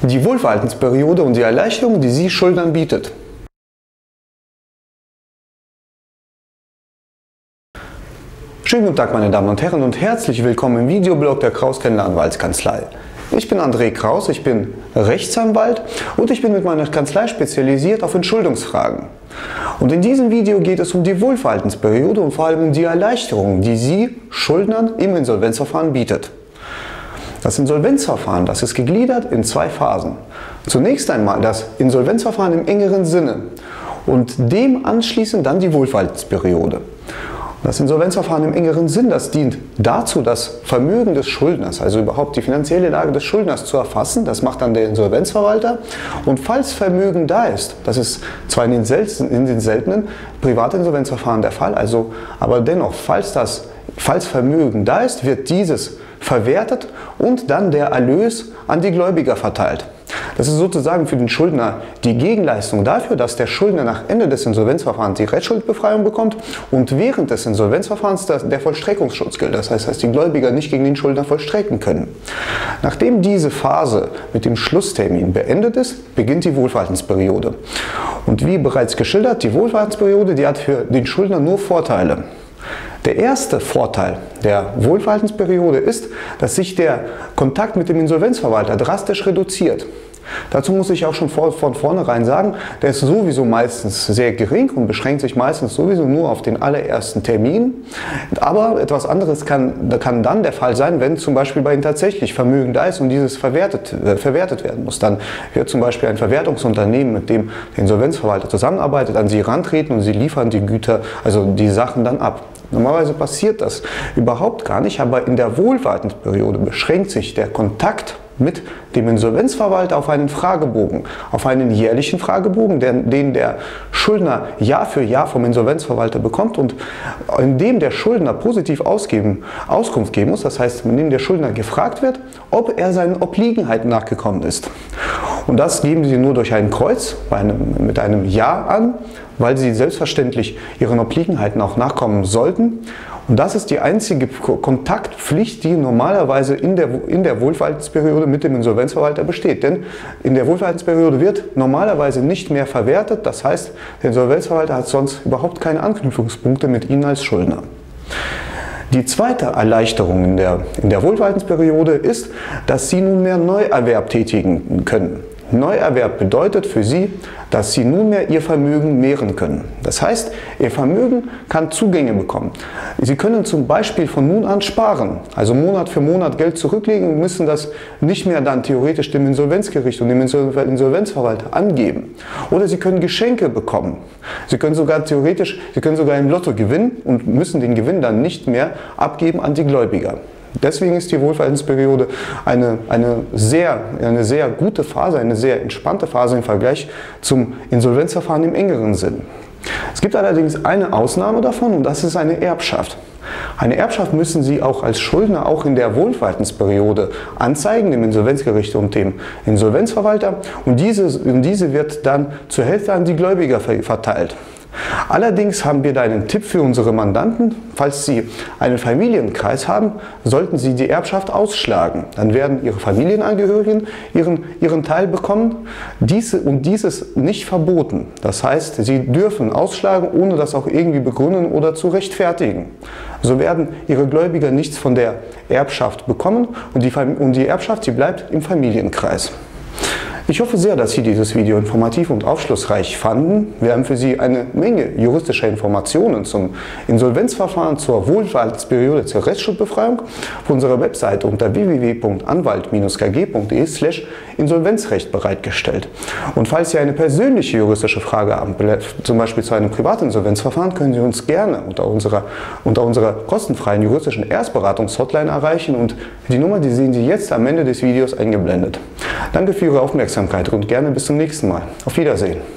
die Wohlverhaltensperiode und die Erleichterung, die sie Schuldnern bietet. Schönen guten Tag, meine Damen und Herren, und herzlich willkommen im Videoblog der Kraus-Kendler Anwaltskanzlei. Ich bin André Kraus, ich bin Rechtsanwalt und ich bin mit meiner Kanzlei spezialisiert auf Entschuldungsfragen. Und in diesem Video geht es um die Wohlverhaltensperiode und vor allem um die Erleichterung, die sie Schuldnern im Insolvenzverfahren bietet. Das Insolvenzverfahren, das ist gegliedert in zwei Phasen. Zunächst einmal das Insolvenzverfahren im engeren Sinne und dem anschließend dann die Wohlverhaltensperiode. Das Insolvenzverfahren im engeren Sinn, das dient dazu, das Vermögen des Schuldners, also überhaupt die finanzielle Lage des Schuldners zu erfassen. Das macht dann der Insolvenzverwalter. Und falls Vermögen da ist, das ist zwar in den seltenen Privatinsolvenzverfahren der Fall, aber dennoch, falls Vermögen da ist, wird dieses verwertet und dann der Erlös an die Gläubiger verteilt. Das ist sozusagen für den Schuldner die Gegenleistung dafür, dass der Schuldner nach Ende des Insolvenzverfahrens die Restschuldbefreiung bekommt und während des Insolvenzverfahrens der Vollstreckungsschutz gilt. Das heißt, dass die Gläubiger nicht gegen den Schuldner vollstrecken können. Nachdem diese Phase mit dem Schlusstermin beendet ist, beginnt die Wohlverhaltensperiode. Und wie bereits geschildert, die Wohlverhaltensperiode, die hat für den Schuldner nur Vorteile. Der erste Vorteil der Wohlverhaltensperiode ist, dass sich der Kontakt mit dem Insolvenzverwalter drastisch reduziert. Dazu muss ich auch schon von vornherein sagen, der ist sowieso meistens sehr gering und beschränkt sich meistens sowieso nur auf den allerersten Termin. Aber etwas anderes kann dann der Fall sein, wenn zum Beispiel bei Ihnen tatsächlich Vermögen da ist und dieses verwertet werden muss. Dann wird zum Beispiel ein Verwertungsunternehmen, mit dem der Insolvenzverwalter zusammenarbeitet, an Sie herantreten und Sie liefern die Güter, also die Sachen dann ab. Normalerweise passiert das überhaupt gar nicht, aber in der Wohlverhaltensperiode beschränkt sich der Kontakt mit dem Insolvenzverwalter auf einen Fragebogen, auf einen jährlichen Fragebogen, den der Schuldner Jahr für Jahr vom Insolvenzverwalter bekommt und in dem der Schuldner positiv Auskunft geben muss, das heißt, in dem der Schuldner gefragt wird, ob er seinen Obliegenheiten nachgekommen ist. Und das geben Sie nur durch ein Kreuz mit einem Ja an, weil Sie selbstverständlich Ihren Obliegenheiten auch nachkommen sollten. Und das ist die einzige Kontaktpflicht, die normalerweise in der Wohlverhaltensperiode mit dem Insolvenzverwalter besteht. Denn in der Wohlverhaltensperiode wird normalerweise nicht mehr verwertet. Das heißt, der Insolvenzverwalter hat sonst überhaupt keine Anknüpfungspunkte mit Ihnen als Schuldner. Die zweite Erleichterung in der Wohlverhaltensperiode ist, dass Sie nunmehr Neuerwerb tätigen können. Neuerwerb bedeutet für Sie, dass Sie nunmehr Ihr Vermögen mehren können. Das heißt, Ihr Vermögen kann Zugänge bekommen. Sie können zum Beispiel von nun an sparen, also Monat für Monat Geld zurücklegen und müssen das nicht mehr dann theoretisch dem Insolvenzgericht und dem Insolvenzverwalter angeben. Oder Sie können Geschenke bekommen. Sie können sogar im Lotto gewinnen und müssen den Gewinn dann nicht mehr abgeben an die Gläubiger. Deswegen ist die Wohlverhaltensperiode eine sehr gute Phase, eine sehr entspannte Phase im Vergleich zum Insolvenzverfahren im engeren Sinn. Es gibt allerdings eine Ausnahme davon und das ist eine Erbschaft. Eine Erbschaft müssen Sie auch als Schuldner auch in der Wohlverhaltensperiode anzeigen, dem Insolvenzgericht und dem Insolvenzverwalter, und diese wird dann zur Hälfte an die Gläubiger verteilt. Allerdings haben wir da einen Tipp für unsere Mandanten. Falls Sie einen Familienkreis haben, sollten Sie die Erbschaft ausschlagen. Dann werden Ihre Familienangehörigen ihren Teil bekommen. Dies ist nicht verboten. Das heißt, Sie dürfen ausschlagen, ohne das auch irgendwie begründen oder zu rechtfertigen. So werden Ihre Gläubiger nichts von der Erbschaft bekommen und die Erbschaft, die bleibt im Familienkreis. Ich hoffe sehr, dass Sie dieses Video informativ und aufschlussreich fanden. Wir haben für Sie eine Menge juristischer Informationen zum Insolvenzverfahren, zur Wohlverhaltensperiode, zur Restschuldbefreiung auf unserer Webseite unter www.anwalt-kg.de/insolvenzrecht bereitgestellt. Und falls Sie eine persönliche juristische Frage haben, zum Beispiel zu einem Privatinsolvenzverfahren, können Sie uns gerne unter unserer kostenfreien juristischen Erstberatungshotline erreichen und die Nummer, die sehen Sie jetzt am Ende des Videos eingeblendet. Danke für Ihre Aufmerksamkeit und gerne bis zum nächsten Mal. Auf Wiedersehen.